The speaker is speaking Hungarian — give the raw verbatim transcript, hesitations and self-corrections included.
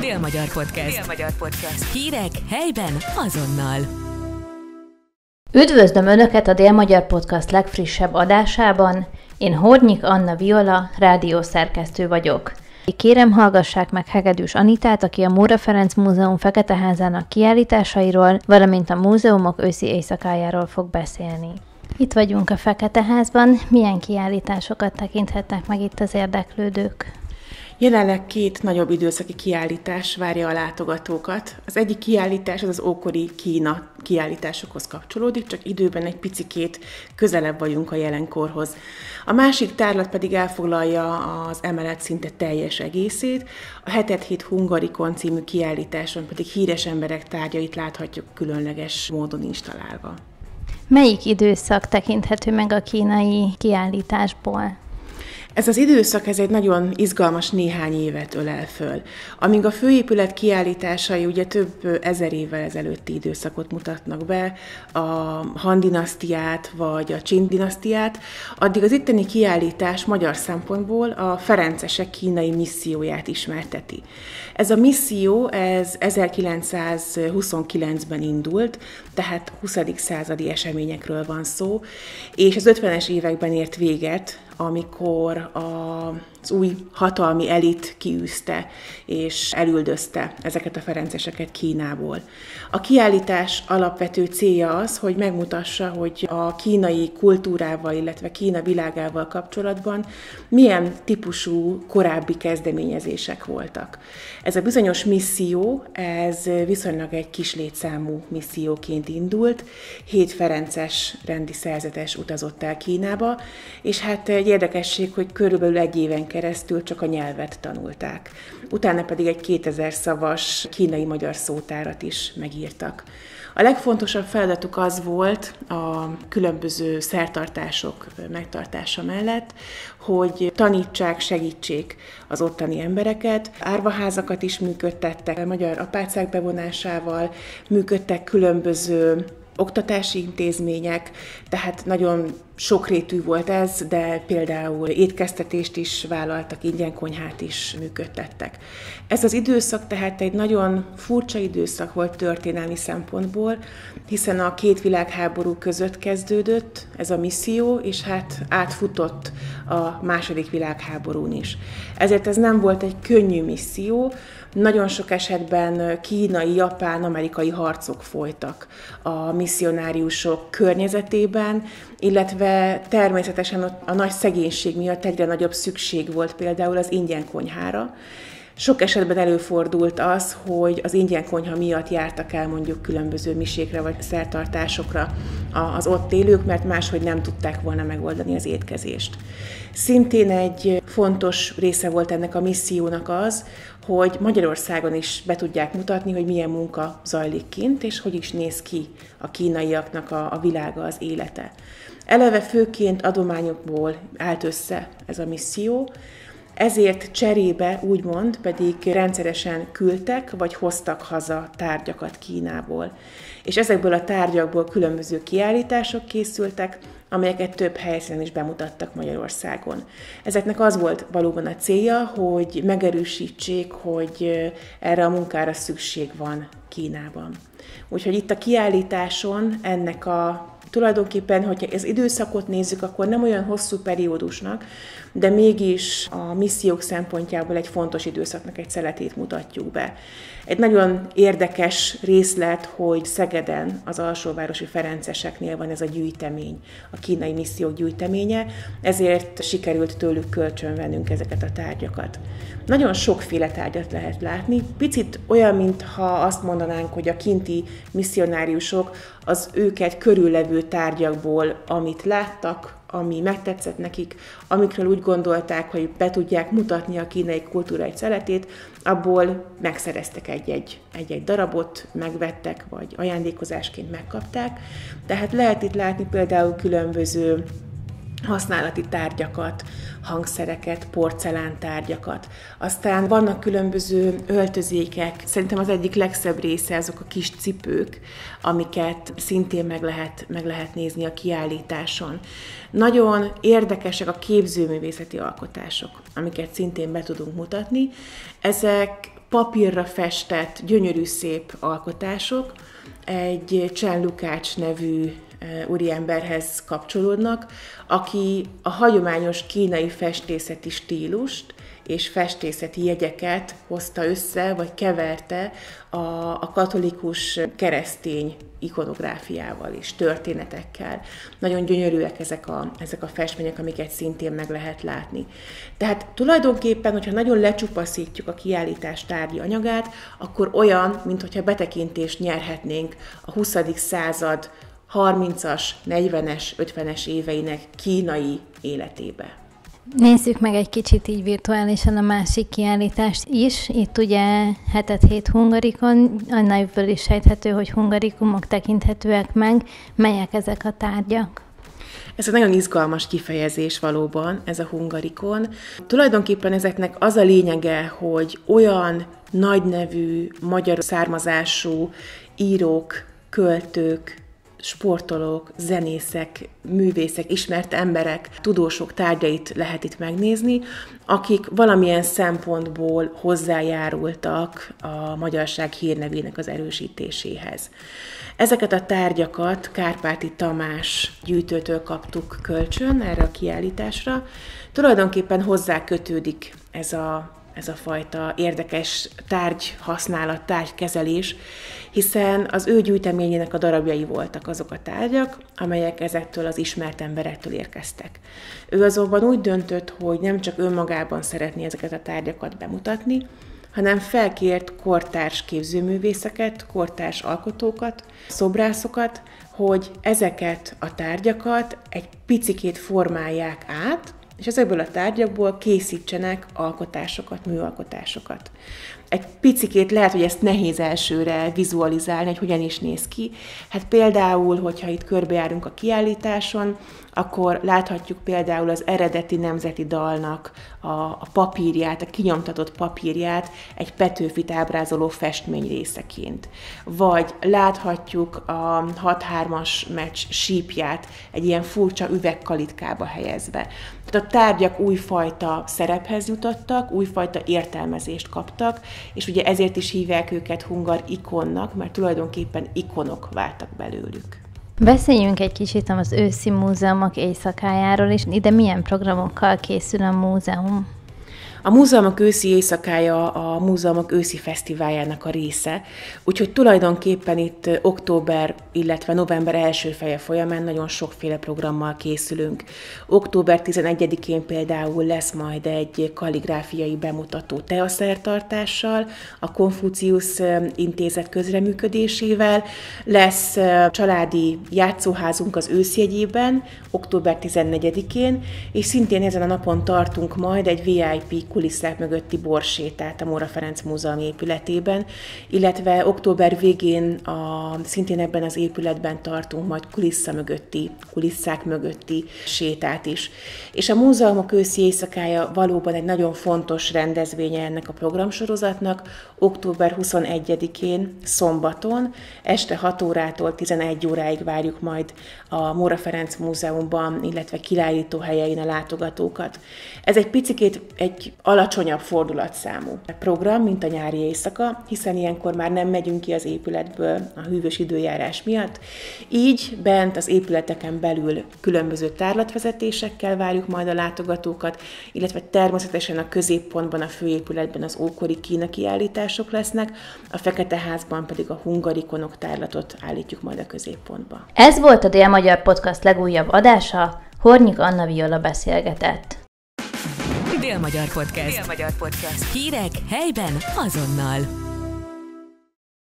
Dél-Magyar Podcast. Dél-Magyar Podcast. Hírek helyben azonnal. Üdvözlöm Önöket a Dél-Magyar Podcast legfrissebb adásában. Én Hornyik Anna Viola, rádiószerkesztő vagyok. Kérem, hallgassák meg Hegedűs Anitát, aki a Móra Ferenc Múzeum Feketeházának kiállításairól, valamint a múzeumok őszi éjszakájáról fog beszélni. Itt vagyunk a Feketeházban. Milyen kiállításokat tekinthetnek meg itt az érdeklődők? Jelenleg két nagyobb időszaki kiállítás várja a látogatókat. Az egyik kiállítás az az ókori Kína kiállításokhoz kapcsolódik, csak időben egy picikét közelebb vagyunk a jelenkorhoz. A másik tárlat pedig elfoglalja az emelet szinte teljes egészét. A hetet hét Hungarikon című kiállításon pedig híres emberek tárgyait láthatjuk különleges módon installálva. Melyik időszak tekinthető meg a kínai kiállításból? Ez az időszak, ez egy nagyon izgalmas néhány évet ölel föl. Amíg a főépület kiállításai ugye több ezer évvel ezelőtti időszakot mutatnak be, a Han dinasztiát vagy a Qing dinasztiát, addig az itteni kiállítás magyar szempontból a ferencesek kínai misszióját ismerteti. Ez a misszió, ez ezerkilencszázhuszonkilencben indult, tehát huszadik századi eseményekről van szó, és az ötvenes években ért véget, amikor az új hatalmi elit kiűzte és elüldözte ezeket a ferenceseket Kínából. A kiállítás alapvető célja az, hogy megmutassa, hogy a kínai kultúrával, illetve Kína világával kapcsolatban milyen típusú korábbi kezdeményezések voltak. Ez a bizonyos misszió, ez viszonylag egy kis létszámú misszióként indult, hét ferences rendi szerzetes utazott el Kínába, és hát egy érdekesség, hogy körülbelül egy éven keresztül csak a nyelvet tanulták. Utána pedig egy kétezer szavas kínai-magyar szótárat is megírtak. A legfontosabb feladatuk az volt a különböző szertartások megtartása mellett, hogy tanítsák, segítsék az ottani embereket. Árvaházakat is működtettek, a magyar apácák bevonásával, működtek különböző oktatási intézmények, tehát nagyon sokrétű volt ez, de például étkeztetést is vállaltak, ingyenkonyhát is működtettek. Ez az időszak tehát egy nagyon furcsa időszak volt történelmi szempontból, hiszen a két világháború között kezdődött ez a misszió, és hát átfutott a második világháborún is. Ezért ez nem volt egy könnyű misszió, nagyon sok esetben kínai, japán, amerikai harcok folytak a misszionáriusok környezetében, illetve természetesen ott a nagy szegénység miatt egyre nagyobb szükség volt például az ingyenkonyhára. Sok esetben előfordult az, hogy az ingyenkonyha miatt jártak el mondjuk különböző misékre vagy szertartásokra az ott élők, mert máshogy nem tudták volna megoldani az étkezést. Szintén egy fontos része volt ennek a missziónak az, hogy Magyarországon is be tudják mutatni, hogy milyen munka zajlik kint, és hogy is néz ki a kínaiaknak a, a világa, az élete. Eleve főként adományokból állt össze ez a misszió, ezért cserébe úgymond pedig rendszeresen küldtek, vagy hoztak haza tárgyakat Kínából. És ezekből a tárgyakból különböző kiállítások készültek, amelyeket több helyszínen is bemutattak Magyarországon. Ezeknek az volt valóban a célja, hogy megerősítsék, hogy erre a munkára szükség van Kínában. Úgyhogy itt a kiállításon ennek a tulajdonképpen, hogyha az időszakot nézzük, akkor nem olyan hosszú periódusnak, de mégis a missziók szempontjából egy fontos időszaknak egy szeletét mutatjuk be. Egy nagyon érdekes részlet, hogy Szegeden, az alsóvárosi ferenceseknél van ez a gyűjtemény, a kínai missziók gyűjteménye, ezért sikerült tőlük kölcsönvennünk ezeket a tárgyakat. Nagyon sokféle tárgyat lehet látni, picit olyan, mintha azt mondanánk, hogy a kinti misszionáriusok az őket körüllevő tárgyakból, amit láttak, ami megtetszett nekik, amikről úgy gondolták, hogy be tudják mutatni a kínai kultúra egy szeletét, abból megszereztek egy-egy, egy-egy darabot, megvettek, vagy ajándékozásként megkapták. Tehát lehet itt látni például különböző használati tárgyakat, hangszereket, porcelántárgyakat. Aztán vannak különböző öltözékek. Szerintem az egyik legszebb része azok a kis cipők, amiket szintén meg lehet, meg lehet nézni a kiállításon. Nagyon érdekesek a képzőművészeti alkotások, amiket szintén be tudunk mutatni. Ezek papírra festett, gyönyörű szép alkotások, egy Csen Lukács nevű úriemberhez kapcsolódnak, aki a hagyományos kínai festészeti stílust és festészeti jegyeket hozta össze, vagy keverte a, a katolikus keresztény ikonográfiával és történetekkel. Nagyon gyönyörűek ezek a, ezek a festmények, amiket szintén meg lehet látni. Tehát tulajdonképpen, hogyha nagyon lecsupaszítjuk a kiállítás tárgyi anyagát, akkor olyan, mintha betekintést nyerhetnénk a huszadik század harmincas, negyvenes, ötvenes éveinek kínai életébe. Nézzük meg egy kicsit így virtuálisan a másik kiállítást is. Itt ugye hetet hét hungarikon, a nevből is sejthető, hogy hungarikumok tekinthetőek meg. Melyek ezek a tárgyak? Ez egy nagyon izgalmas kifejezés valóban, ez a hungarikon. Tulajdonképpen ezeknek az a lényege, hogy olyan nagynevű, magyar származású írók, költők, sportolók, zenészek, művészek, ismert emberek, tudósok tárgyait lehet itt megnézni, akik valamilyen szempontból hozzájárultak a magyarság hírnevének az erősítéséhez. Ezeket a tárgyakat Kárpáti Tamás gyűjtőtől kaptuk kölcsön erre a kiállításra. Tulajdonképpen hozzá kötődik ez a ez a fajta érdekes tárgyhasználat, tárgykezelés, hiszen az ő gyűjteményének a darabjai voltak azok a tárgyak, amelyek ezektől az ismert emberektől érkeztek. Ő azonban úgy döntött, hogy nem csak önmagában szeretné ezeket a tárgyakat bemutatni, hanem felkért kortárs képzőművészeket, kortárs alkotókat, szobrászokat, hogy ezeket a tárgyakat egy picikét formálják át, és ezekből a tárgyakból készítsenek alkotásokat, műalkotásokat. Egy picikét lehet, hogy ezt nehéz elsőre vizualizálni, hogy hogyan is néz ki. Hát például, hogyha itt körbejárunk a kiállításon, akkor láthatjuk például az eredeti nemzeti dalnak a, a papírját, a kinyomtatott papírját egy Petőfit ábrázoló festmény részeként. Vagy láthatjuk a hat hármas meccs sípját egy ilyen furcsa üvegkalitkába helyezve. Tehát a tárgyak újfajta szerephez jutottak, újfajta értelmezést kaptak, és ugye ezért is hívják őket hungar ikonnak, mert tulajdonképpen ikonok váltak belőlük. Beszéljünk egy kicsit az őszi múzeumok éjszakájáról, és ide milyen programokkal készül a múzeum? A múzeumok őszi éjszakája a múzeumok őszi fesztiváljának a része, úgyhogy tulajdonképpen itt október, illetve november első feje folyamán nagyon sokféle programmal készülünk. október tizenegyedikén például lesz majd egy kalligráfiai bemutató teaszertartással, a Konfuciusz Intézet közreműködésével, lesz családi játszóházunk az őszjegyében, október tizennegyedikén, és szintén ezen a napon tartunk majd egy vé i pé kulisszák mögötti borsétát a Móra Ferenc Múzeum épületében, illetve október végén a, szintén ebben az épületben tartunk majd kulissza mögötti, kulisszák mögötti sétát is. És a múzeumok őszi éjszakája valóban egy nagyon fontos rendezvénye ennek a programsorozatnak. október huszonegyedikén szombaton este hat órától tizenegy óráig várjuk majd a Móra Ferenc Múzeumban, illetve királyító helyein a látogatókat. Ez egy picikét egy alacsonyabb fordulatszámú program, mint a nyári éjszaka, hiszen ilyenkor már nem megyünk ki az épületből a hűvös időjárás miatt. Így bent az épületeken belül különböző tárlatvezetésekkel várjuk majd a látogatókat, illetve természetesen a középpontban, a főépületben az ókori Kína kiállítások lesznek, a Fekete Házban pedig a hungarikonok tárlatot állítjuk majd a középpontba. Ez volt a Dél-Magyar Podcast legújabb adása, Hornyik Anna Viola beszélgetett. Dél-Magyar Podcast. Dél-Magyar Podcast. Hírek helyben azonnal.